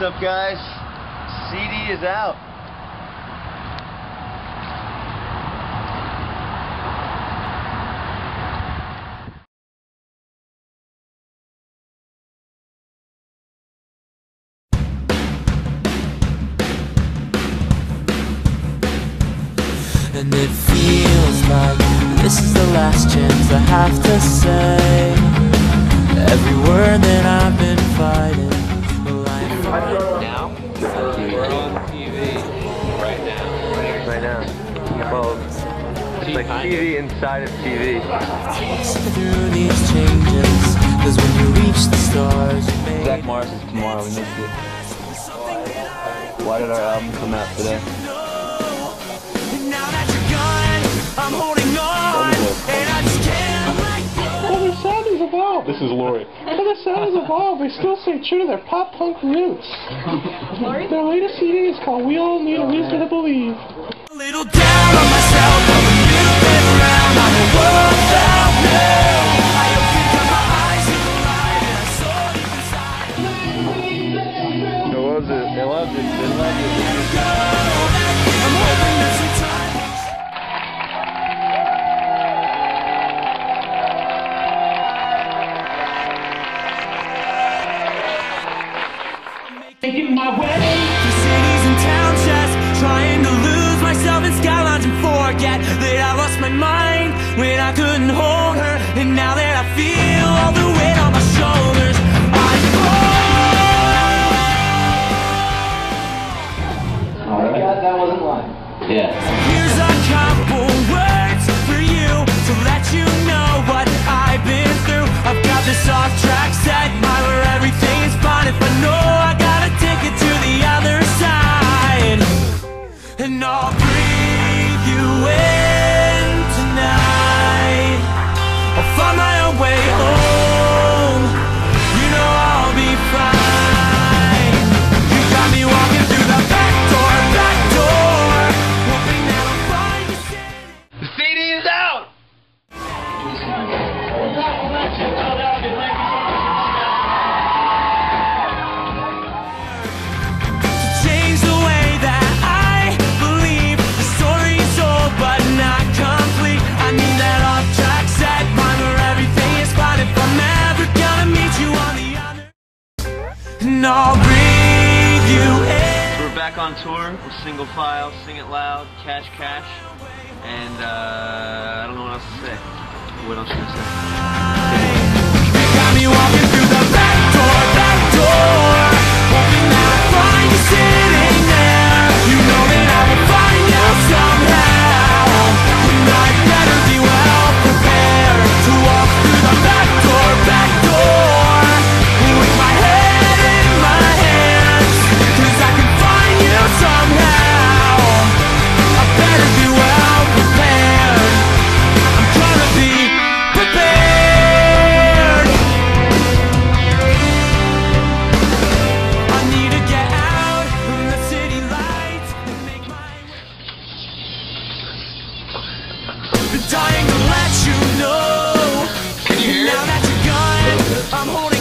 up, guys? CD is out. And it feels like this is the last chance I have to say every word that I've been fighting. Now? We're on TV right now. Right now. Well, it's like TV inside of TV. Through these changes, cause when you reach the stars, you may Zach Morris is tomorrow, we missed it. Why did our album come out today? now that you're gone, I'm holding on, and I just can't let go. Well, their sound has evolved. This is Lori. Well, their sound has evolved. They still stay true to their pop punk roots. Their latest CD is called We All Need a Reason to Believe. A little down on myself, I'm a little bit around, I'm a world without you. I opened up my eyes to the light, and I saw deep inside. They loved it. They loved it. They loved it. I'm hoping that some time. Making my way. The cities and towns just trying to lose myself in skylines and forget that I lost my mind when I couldn't hold her. And now that I feel all the weight on my shoulders, I fall. Alright. That wasn't live. Yeah. Here's a couple words for you to let you know what I've been through. I've got this off track set, mine where everything is fine. If I know I gotta take it to the other side, and I'll breathe you in tonight. I'll find my own way home. You know I'll be fine. You got me walking through the back door, hoping that I'll find you sitting. The CD is out! Change the way that I believe the story's old but not complete. I need that off track set, mine where everything is fine. If I'm ever gonna meet you on the other, and I'll breathe you in. We're back on tour with Single File, Sing It Loud, Cash Cash, and I don't know what else to say. What else should I say? You got me walking through the back door, hoping that I'll find you sitting there. You know that I will find you somehow, and I better be well prepared to walk through the back door, with my head in my hands, 'cause I can find you somehow. I better be well prepared. I'm gonna be prepared. I need to get out of the city lights and make my been dying to let you know. Now that you're gone, I'm holding